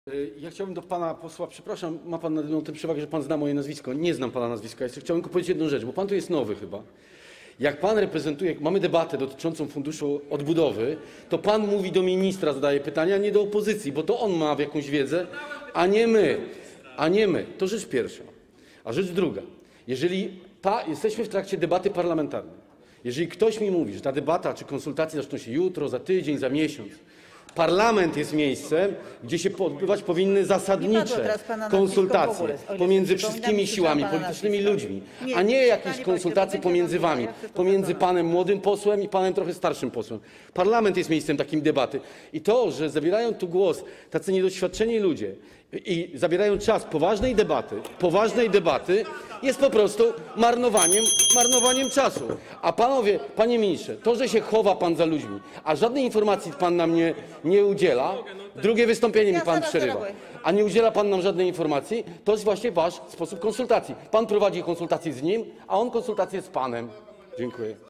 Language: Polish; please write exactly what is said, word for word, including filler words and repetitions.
Ja chciałbym do pana posła, przepraszam, ma pan nade mną tę przewagę, że pan zna moje nazwisko. Nie znam pana nazwiska. Jeszcze chciałbym tylko powiedzieć jedną rzecz, bo pan tu jest nowy chyba. Jak pan reprezentuje, mamy debatę dotyczącą Funduszu Odbudowy, to pan mówi do ministra, zadaje pytania, a nie do opozycji, bo to on ma jakąś wiedzę, a nie my. A nie my. To rzecz pierwsza. A rzecz druga. Jeżeli ta, jesteśmy w trakcie debaty parlamentarnej. Jeżeli ktoś mi mówi, że ta debata czy konsultacje zaczną się jutro, za tydzień, za miesiąc, parlament jest miejscem, gdzie się odbywać powinny zasadnicze konsultacje pomiędzy wszystkimi siłami politycznymi, ludźmi, a nie jakieś konsultacje pomiędzy wami, pomiędzy panem młodym posłem i panem trochę starszym posłem. Parlament jest miejscem takim debaty. I to, że zabierają tu głos tacy niedoświadczeni ludzie i zabierają czas poważnej debaty, poważnej debaty, jest po prostu marnowaniem, marnowaniem czasu. A panowie, panie ministrze, to, że się chowa pan za ludźmi, a żadnej informacji pan nam nie, nie udziela, drugie wystąpienie mi pan przerywa, a nie udziela pan nam żadnej informacji, to jest właśnie wasz sposób konsultacji. Pan prowadzi konsultacje z nim, a on konsultacje z panem. Dziękuję.